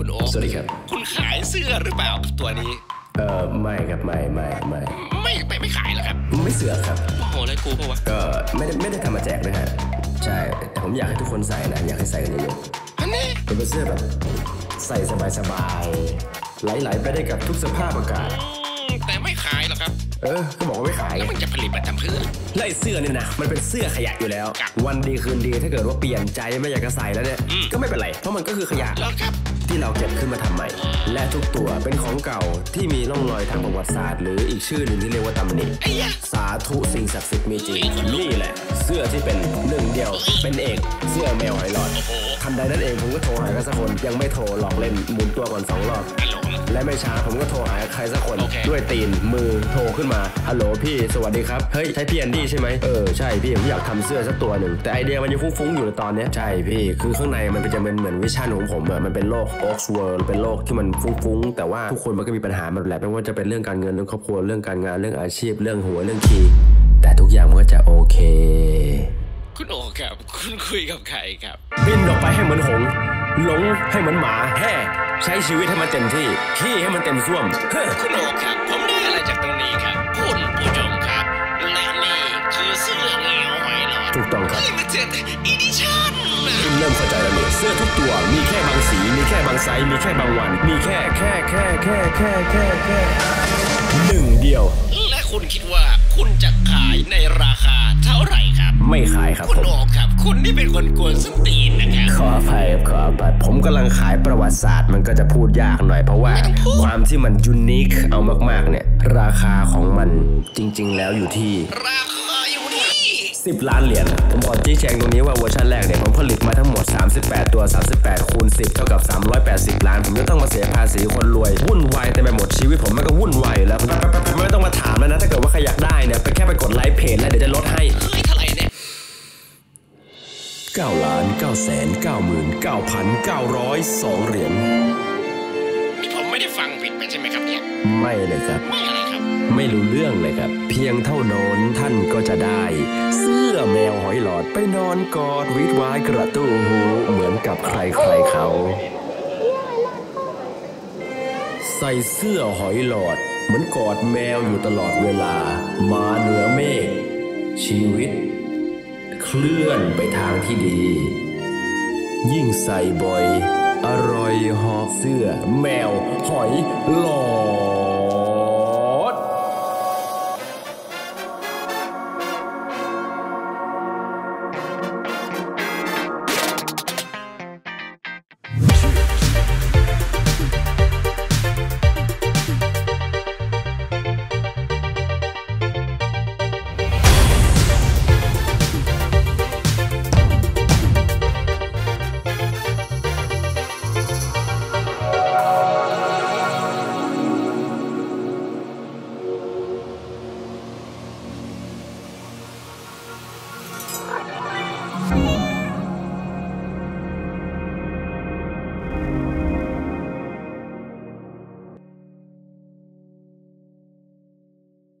โอ๊คสวัสดีครับคุณขายเสื้อหรือเปล่าตัวนี้ไม่ครับไม่ขายเหรอครับไม่เสือกครับโอ้โหเลยกูเพราะว่าก็ไม่ได้ทำมาแจกด้วยฮะใช่แต่ผมอยากให้ทุกคนใส่นะอยากให้ใส่กันเยอะอันนี้เป็นเสื้อแบบใส่สบายๆไหลไปได้กับทุกสภาพอากาศแต่ไม่ขายหรอกครับก็บอกว่าไม่ขายแล้วมันจะผลิตมาทำเพื่อไล่เสื้อนี่นะมันเป็นเสื้อขยะอยู่แล้ววันดีคืนดีถ้าเกิดว่าเปลี่ยนใจไม่อยากจะใส่แล้วเนี่ยก็ไม่เป็นไรเพราะมันก็คือขยะแล้วครับที่เราเก็บขึ้นมาทำใหม่และทุกตัวเป็นของเก่าที่มีร่องรอยทางประวัติศาสตร์หรืออีกชื่อหนึ่งที่เรียกว่าตำหนิสาธุสิ่งศักดิ์สิทธิ์มีจริงนี่แหละเสื้อที่เป็นหนึ่งเดียวเป็นเอกเสื้อแมวหอยหลอดทันใดนั้นเองผมก็โทรหาใครสักคนยังไม่โทรหลอกเล่นหมุนตัวก่อน2 รอบและไม่ช้าผมก็โทรหาใครสักคนด้วยตีนมือโทรขึ้นมาฮัลโหลพี่สวัสดีครับเฮ้ยใช่พี่แอนดี้ใช่ไหมใช่พี่ผมอยากทำเสื้อสักตัวหนึ่งแต่ไอเดียมันยังฟุ้งๆอยู่ในตอนนี้ใช่พี่คือข้างในมันจะเป็นเหมือนวิชั่นของผมมันเป็นโลกโอ๊กส์เวิลด์เป็นโลกที่มันฟุ้งๆแต่ว่าทุกคนมันก็มีปัญหาหมดแหละไม่ว่าจะเป็นเรื่องการเงินเรื่องครอบครัวเรื่องการงานเรื่องอาชีพเรื่องหัวเรื่องคีย์แต่ทุกอย่างมันก็จะโอเคคุณโอ๊คครับคุณคุยกับใครครับบินออกไปให้เหมือนหงหลงให้เหมือนหมาแห่ใช้ชีวิตให้มันเต็มที่ขี้ให้มันเต็มส้วมคุณโอ๊คครับผมได้อะไรจากตรงนี้ครับคุณผู้ชมครับและนี่คือเสื้อแมวหอยหลอดถูกต้องครับ Limited Edition คุณเริ่มเข้าใจแล้วเนี่ยเสื้อทุกตัวมีแค่บางสีมีแค่บางไซส์มีแค่บางวันมีแค่หนึ่งเดียวและคุณคิดว่าคุณจะขายในราคาเท่าไหร่ครับไม่ขายครับคุณโอ๊คครับคุณนี่เป็นคนกวนส้นตีนนะครับขออภัยผมกำลังขายประวัติศาสตร์มันก็จะพูดยากหน่อยเพราะว่าความที่มันยูนิคเอามากๆเนี่ยราคาของมันจริงๆแล้วอยู่ที่ราคาอยู่ที่ 10 ล้านเหรียญผมขอชี้แจงตรงนี้ว่าเวอร์ชันแรกเนี่ยผมผลิตมาทั้งหมด38ตัว38คูณ10เท่ากับ380 ล้านผมจะต้องมาเสียภาษีคนรวยวุ่นวายแต่ไปหมดชีวิตผมมันก็วุ่นวายแล้วไม่ต้องมาถามแล้วนะถ้าเกิดว่าใครอยากได้เนี่ยไปแค่ไปกดไลค์เพจแล้วเดี๋ยวจะลดให้เท่าไหร่เนี่ย 9,999,902 เหรียญนี่ผมไม่ได้ฟังผิดไปใช่ไหมครับเนี่ยไม่เลยครับไม่อะไรครับไม่รู้เรื่องเลยครับเพียงเท่านั้นท่านก็จะได้เสื้อแมวหอยหลอดไปนอนกอดวิดวายกระตู้หูเหมือนกับใครเขาใส่เสื้อหอยหลอดเหมือนกอดแมวอยู่ตลอดเวลามาเหนือเมฆชีวิตเคลื่อนไปทางที่ดียิ่งใส่บ่อยอร่อยหอกเสื้อแมวหอยหลอด